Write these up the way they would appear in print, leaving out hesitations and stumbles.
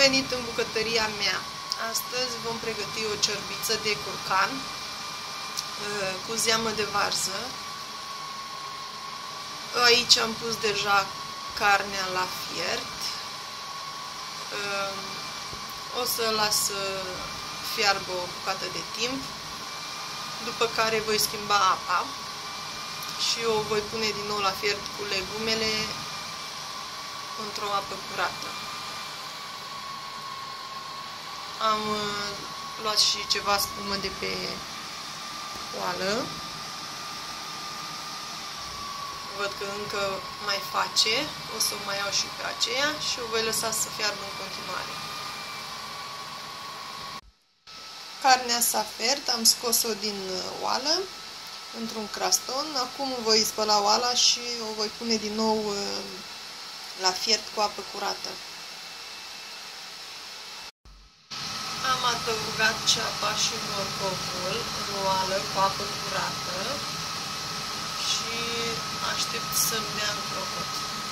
venit în bucătăria mea! Astăzi vom pregăti o ciorbiță de curcan cu zeamă de varză. Aici am pus deja carnea la fiert. O să las să fiarbă o bucată de timp, după care voi schimba apa și o voi pune din nou la fiert cu legumele într-o apă curată. Am luat și ceva spumă de pe oală. Văd că încă mai face, o să o mai iau și pe aceea și o voi lăsa să fiarbă în continuare. Carnea s-a fiert, am scos-o din oală într-un craston. Acum voi spăla oala și o voi pune din nou la fiert cu apă curată. Am adăugat ceapa și morcovul în oală cu apă curată și aștept să-mi dea în clopot.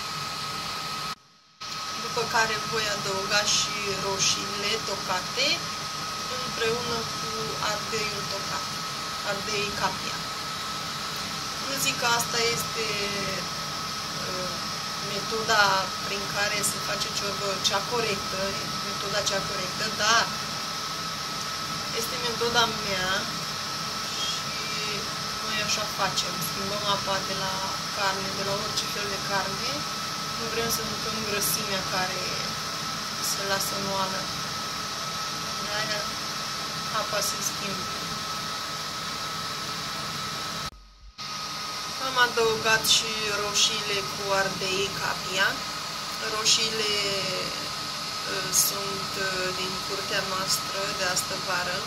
După care voi adăuga și roșiile tocate împreună cu ardeiul tocat, ardei capia. Nu zic că asta este metoda prin care se face ciorbă cea corectă, metoda cea corectă, dar este metoda mea și noi așa facem. Schimbăm apa de la carne, de la orice fel de carne. Nu vrem să mâncăm grăsimea care se lasă în oală. De aia apa se schimbă. Am adăugat și roșiile cu ardei capia. Roșiile sunt din curtea noastră de astă vară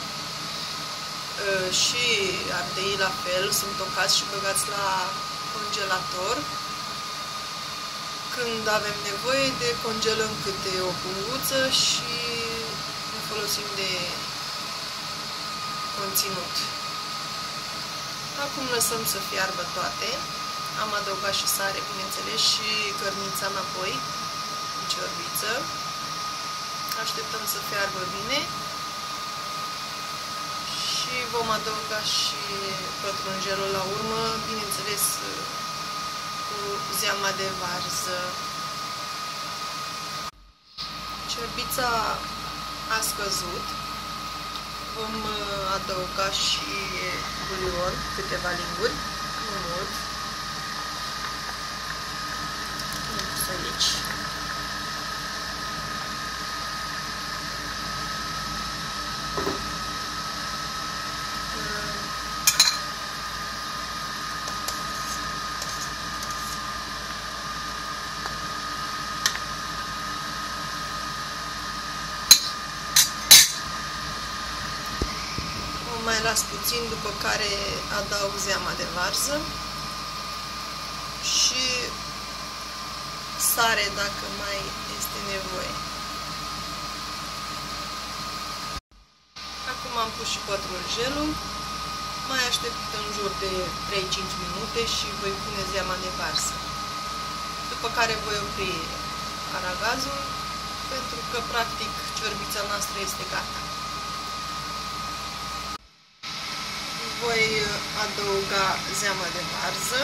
și ardeii la fel, sunt tocați și băgați la congelator. Când avem nevoie de congelăm câte o punguță și ne folosim de conținut. Acum lăsăm să fiarbă toate. Am adăugat și sare, bineînțeles, și cărnița înapoi în ciorbiță. Așteptăm să fiarbă bine și vom adăuga și pătrunjelul la urmă, bineînțeles cu zeama de varză. Ciorbița a scăzut. Vom adăuga și bulion, câteva linguri, nu mult. Am pus aici. Mai las puțin, după care adaug zeama de varză și sare dacă mai este nevoie. Acum am pus și pătrunjelul, mai aștept în jur de 3-5 minute și voi pune zeama de varză. După care voi opri aragazul, pentru că practic ciorbița noastră este gata. Voi adăuga zeama de varză.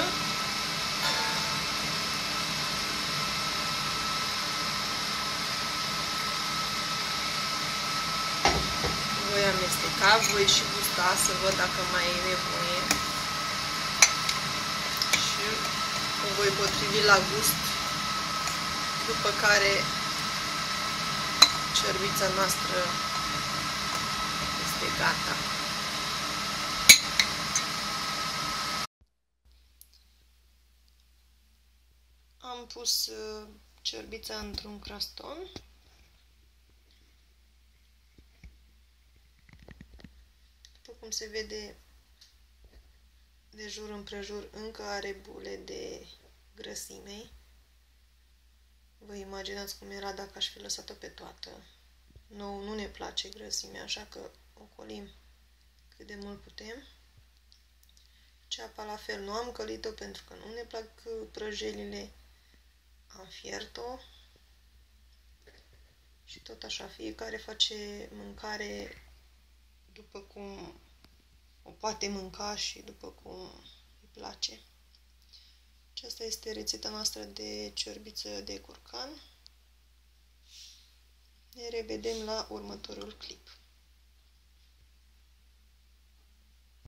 Voi amesteca, voi și gusta să văd dacă mai e nevoie. Și o voi potrivi la gust, după care ciorbița noastră este gata. Am pus ciorbița într-un craston. După cum se vede, de jur împrejur încă are bule de grăsime. Vă imaginați cum era dacă aș fi lăsat-o pe toată. Nouă nu ne place grăsimea, așa că ocolim cât de mult putem. Ceapa la fel, nu am călit-o pentru că nu ne plac prăjelile. Am fiert-o Și tot așa, fiecare face mâncare după cum o poate mânca și după cum îi place. Aceasta este rețeta noastră de ciorbiță de curcan. Ne revedem la următorul clip.